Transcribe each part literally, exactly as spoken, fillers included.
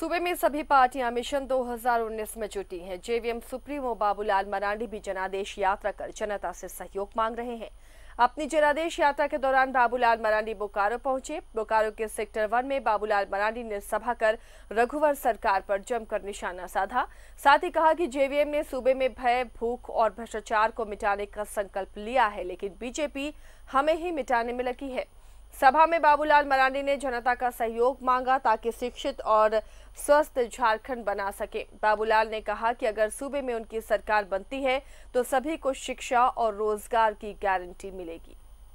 सूबे में सभी पार्टियां मिशन दो हज़ार उन्नीस में जुटी हैं। जेवीएम सुप्रीमो बाबूलाल मरांडी भी जनादेश यात्रा कर जनता से सहयोग मांग रहे हैं। अपनी जनादेश यात्रा के दौरान बाबूलाल मरांडी बोकारो पहुंचे। बोकारो के सेक्टर वन में बाबूलाल मरांडी ने सभा कर रघुवर सरकार पर जमकर निशाना साधा। साथ ही कहा कि जेवीएम ने सूबे में भय, भूख और भ्रष्टाचार को मिटाने का संकल्प लिया है, लेकिन बीजेपी हमें ही मिटाने में लगी है। सभा में बाबूलाल मरांडी ने जनता का सहयोग मांगा ताकि शिक्षित और स्वस्थ झारखंड बना सके। बाबूलाल ने कहा कि अगर सूबे में उनकी सरकार बनती है तो सभी को शिक्षा और रोजगार की गारंटी मिलेगी।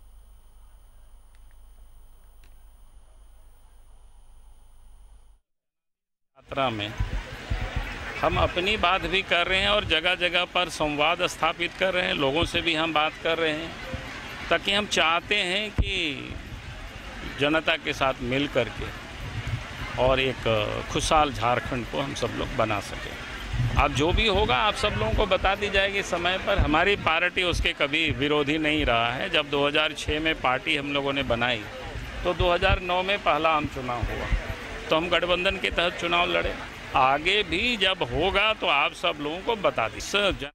यात्रा में हम अपनी बात भी कर रहे हैं और जगह जगह पर संवाद स्थापित कर रहे हैं, लोगों से भी हम बात कर रहे हैं, ताकि हम चाहते हैं कि जनता के साथ मिल कर के और एक खुशहाल झारखंड को हम सब लोग बना सकें। अब जो भी होगा आप सब लोगों को बता दी जाएगी समय पर। हमारी पार्टी उसके कभी विरोधी नहीं रहा है। जब दो हज़ार छह में पार्टी हम लोगों ने बनाई तो दो हज़ार नौ में पहला आम चुनाव हुआ तो हम गठबंधन के तहत चुनाव लड़े। आगे भी जब होगा तो आप सब लोगों को बता दी।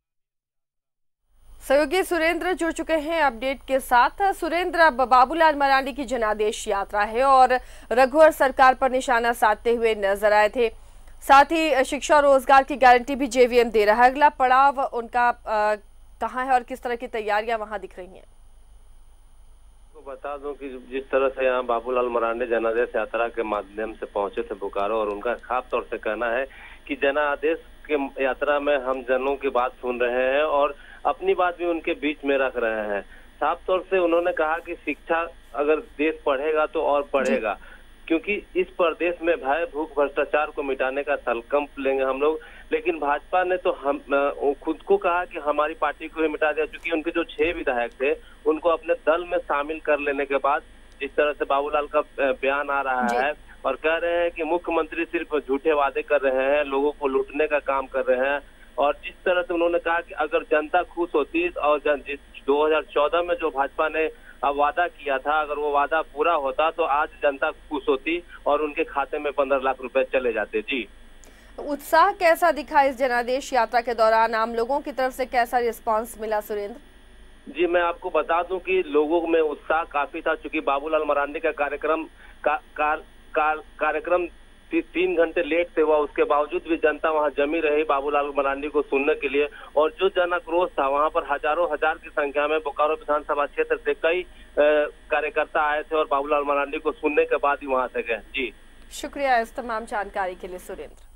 सहयोगी सुरेंद्र जुड़ चुके हैं अपडेट के साथ। सुरेंद्र, अब बाबूलाल मरांडी की जनादेश यात्रा है और रघुवर सरकार पर निशाना साधते हुए नजर आए थे। साथ ही शिक्षा और रोजगार की गारंटी भी जेवीएम दे रहा है। अगला पड़ाव उनका आ, कहाँ है और किस तरह की तैयारियां वहां दिख रही हैं? तो बता दूं कि जिस तरह से यहाँ बाबूलाल मरांडी जनादेश यात्रा के माध्यम से पहुंचे थे बोकारो, और उनका खास तौर से कहना है कि जनादेश के यात्रा में हम जनों की बात सुन रहे हैं और अपनी बात भी उनके बीच में रख रहे हैं। साफ तौर से उन्होंने कहा कि शिक्षा अगर देश पढ़ेगा तो और पढ़ेगा, क्योंकि इस प्रदेश में भय, भूख, भ्रष्टाचार को मिटाने का संकल्प लेंगे हम लोग। लेकिन भाजपा ने तो हम खुद को कहा कि हमारी पार्टी को ही मिटा दिया, क्योंकि उनके जो छह विधायक थे उनको अपने दल में शामिल कर लेने के बाद जिस तरह से बाबूलाल का बयान आ रहा है और कह रहे हैं कि मुख्यमंत्री सिर्फ झूठे वादे कर रहे हैं, लोगों को लूटने का काम कर रहे हैं। और जिस तरह से उन्होंने कहा कि अगर जनता खुश होती और जिस दो हज़ार चौदह में जो भाजपा ने वादा किया था, अगर वो वादा पूरा होता तो आज जनता खुश होती और उनके खाते में पंद्रह लाख रुपए चले जाते। जी, उत्साह कैसा दिखा इस जनादेश यात्रा के दौरान? आम लोगों की तरफ से कैसा रिस्पांस मिला सुरेंद्र? जी, मैं आपको बता दूं कि लोगों में उत्साह काफी था, चूंकि बाबूलाल मरांडी का कार्यक्रम का, का, का, कार्यक्रम ती, तीन घंटे लेट से हुआ, उसके बावजूद भी जनता वहां जमी रही बाबूलाल मरांडी को सुनने के लिए। और जो जन आक्रोश था वहां पर हजारों हजार की संख्या में बोकारो विधानसभा क्षेत्र से कई कार्यकर्ता आए थे और बाबूलाल मरांडी को सुनने के बाद ही वहां से गए। जी, शुक्रिया इस तमाम जानकारी के लिए सुरेंद्र।